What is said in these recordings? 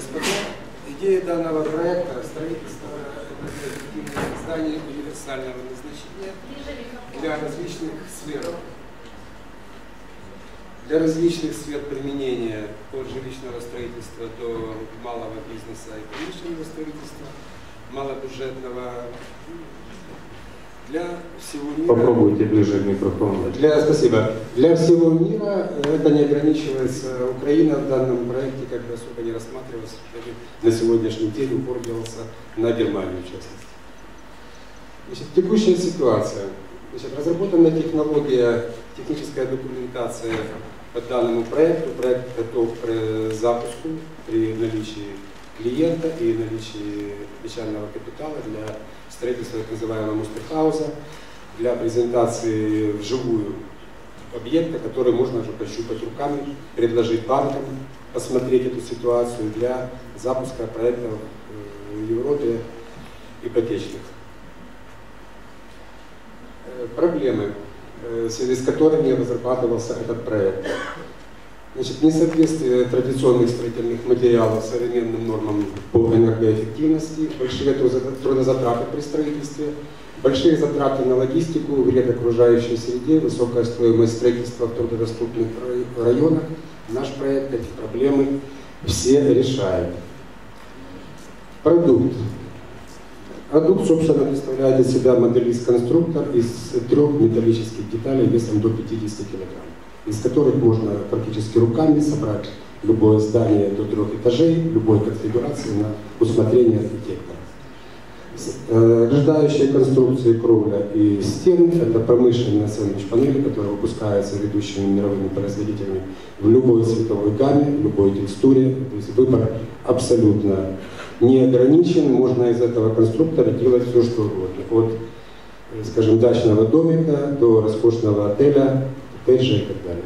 Господа, идея данного проекта строительства зданий универсального назначения для различных сфер. Для различных сфер применения от жилищного строительства до малого бизнеса и промышленного строительства, малобюджетного, для всего мира. Попробуйте ближе к микрофону. Спасибо. Для всего мира это не ограничивается. Украина в данном проекте как бы особо не рассматривалась. На сегодняшний день упор делался на Германию, в частности. Значит, текущая ситуация. Значит, разработана технология, техническая документация по данному проекту. Проект готов к запуску при наличии клиента и наличии начального капитала для строительства так называемого мустерхауза, для презентации вживую объекта, который можно уже пощупать руками, предложить банкам, посмотреть эту ситуацию для запуска проектов в Европе ипотечных. Проблемы, в связи с которыми разрабатывался этот проект. Значит, несоответствие традиционных строительных материалов современным нормам по энергоэффективности, большие трудозатраты при строительстве, большие затраты на логистику, вред окружающей среде, высокая стоимость строительства в трудодоступных районах. Наш проект эти проблемы все решает. Продукт. Продукт, собственно, представляет из себя моделист-конструктор из 3 металлических деталей весом до 50 кг. Из которых можно практически руками собрать любое здание до 3 этажей, любой конфигурации на усмотрение архитектора. Рождающие конструкции кровля и стены – это промышленные сэндвич-панели, которые выпускаются ведущими мировыми производителями в любой цветовой гамме, в любой текстуре. То есть выбор абсолютно не ограничен, можно из этого конструктора делать все, что угодно. От, скажем, дачного домика до роскошного отеля, коттеджа и так далее.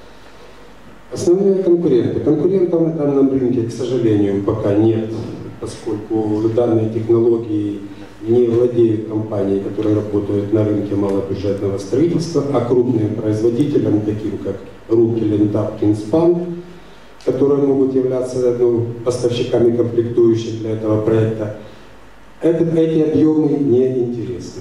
Основные конкуренты. Конкурентов на данном рынке, к сожалению, пока нет, поскольку данные технологии не владеют компании, которые работают на рынке малобюджетного строительства, а крупным производителям, таким как Рукель, Тапкин, Спан, которые могут являться поставщиками комплектующих для этого проекта, эти объемы не интересны.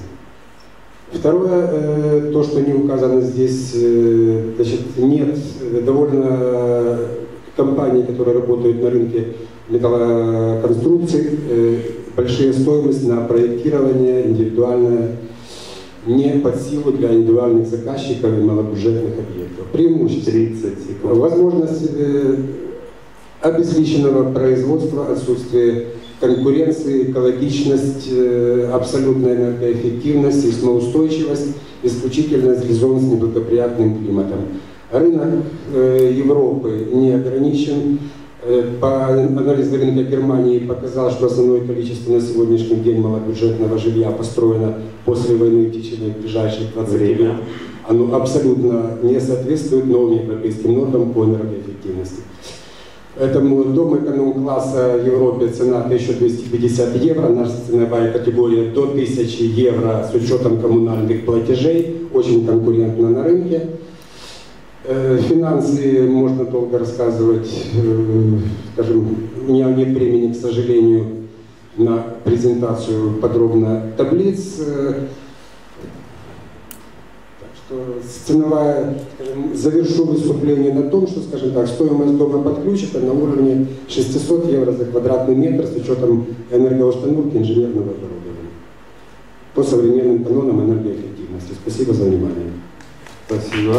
Второе, то, что не указано здесь, значит, нет довольно компаний, которые работают на рынке металлоконструкций, большая стоимость на проектирование индивидуальное не под силу для индивидуальных заказчиков и малобюджетных объектов. Преимущество 30 секунд. Возможность обезличенного производства, отсутствие конкуренции, экологичность, абсолютная энергоэффективность, сейсмоустойчивость, исключительно зон с неблагоприятным климатом. Рынок Европы не ограничен. По анализу рынка Германии показал, что основное количество на сегодняшний день малобюджетного жилья построено после войны в течение ближайших 20 лет. Оно абсолютно не соответствует новым европейским нормам по энергоэффективности. Этому дом эконом-класса в Европе цена 1250 евро, наша ценовая категория до 1000 евро с учетом коммунальных платежей, очень конкурентна на рынке. Финансы можно долго рассказывать, скажем, у меня нет времени, к сожалению, на презентацию подробно таблиц. Ценовая, скажем, завершу выступление на том, что, скажем так, стоимость дома под ключ это на уровне 600 евро за квадратный метр с учетом энергоустановки инженерного оборудования по современным канонам энергоэффективности. Спасибо за внимание. Спасибо.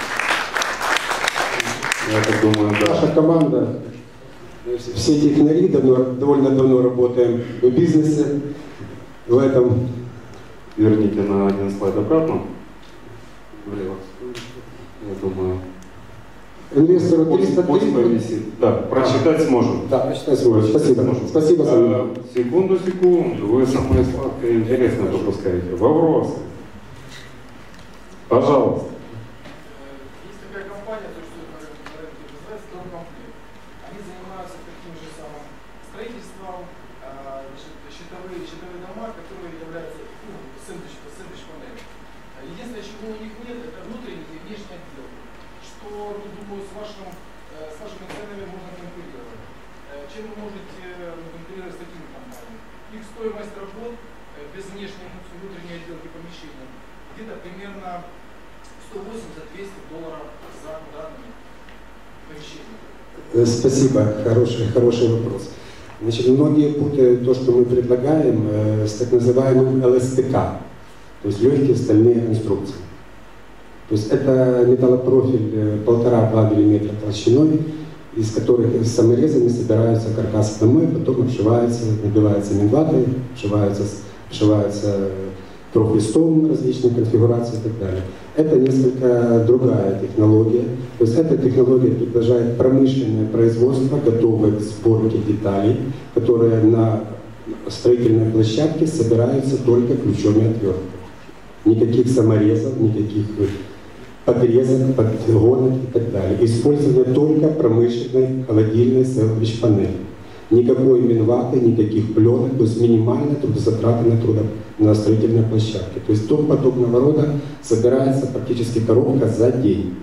Я так думаю, да. Наша команда, все технари, довольно давно работаем в бизнесе, в этом. Верните на один слайд обратно. Влево. Я думаю. Инвестору 300 тысяч. Да, прочитать сможем. Да, прочитать сможем. Спасибо. Спасибо за внимание. Секунду. Вы самое сладкое и интересное пропускаете. Вопросы. Пожалуйста. Есть такая компания, то, что на рынке называется Стройкомплект. Они занимаются таким же самым строительством, щитовые дома, которые являются сэндвич-панелью. Единственное, чего у них нет, это внутренний и внешний отдел. Что, думаю, с вашими ценами можно конкурировать. чем вы можете конкурировать с такими компаниями? Их стоимость работ без внешней внутренней отделки помещения где-то примерно $180–200 за квадратный метр помещения. Спасибо, хороший вопрос. Значит, многие путают то, что мы предлагаем, с так называемым ЛСТК, то есть легкие стальные конструкции. То есть это металлопрофиль 1,5–2 мм толщиной, из которых саморезами собираются каркасы домой, потом обшиваются, набиваются минватой, обшиваются профлистом различных конфигураций и так далее. Это несколько другая технология. То есть эта технология предполагает промышленное производство, готовое к сборке деталей, которые на строительной площадке собираются только ключом и отверткой. Никаких саморезов, никаких подрезок, подгонок и так далее. Использование только промышленной холодильной сэндвич-панели. Никакой минваты, никаких пленок, то есть минимальная трудозатраты на строительной площадке. То есть дом подобного рода собирается практически коробка за день.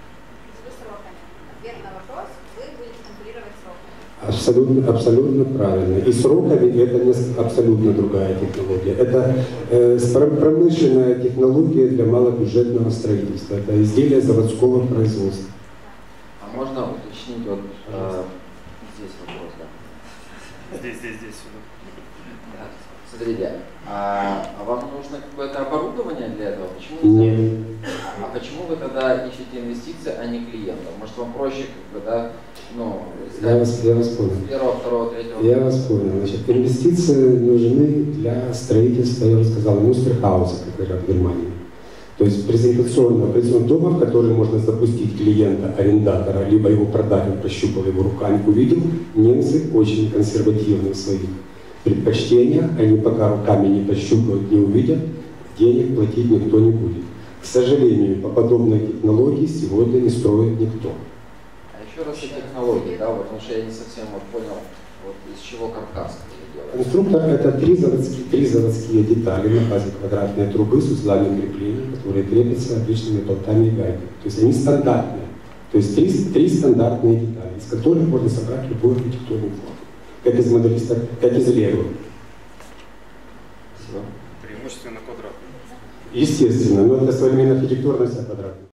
Ответ на вопрос, вы будете конкурировать сроками. Абсолютно правильно. И сроками это не абсолютно другая технология. Это промышленная технология для малобюджетного строительства. Это изделие заводского производства. А можно уточнить вот здесь вопрос, да? Здесь, сюда. Да. Смотрите, а вам нужно какое-то оборудование для этого? Почему Нет. А почему вы тогда ищете инвестиции, а не клиентов? Может, вам проще, как бы, да, ну, Я вас понял. первого, второго, третьего? Я вас понял. Значит, инвестиции нужны для строительства, я уже сказал, мустерхауса, как говорят в Германии. То есть презентационного дома, в который можно запустить клиента, арендатора, либо его продать, он прощупал его руками, увидел. Немцы очень консервативны в своих предпочтениях, они пока руками не пощупают, не увидят, денег платить никто не будет. К сожалению, по подобной технологии сегодня не строит никто. А еще раз о технологии, да, вот, потому что я не совсем вот понял, вот из чего каркас делается. Конструктор — это три заводские детали на базе квадратной трубы с узлами крепления, которые крепятся обычными болтами и гайками. То есть они стандартные. То есть три стандартные детали, из которых можно собрать любой архитектурный фон. Как из моделиста, как из Лего. Преимущественно квадратный. Естественно, но это современная архитектура вся квадратная.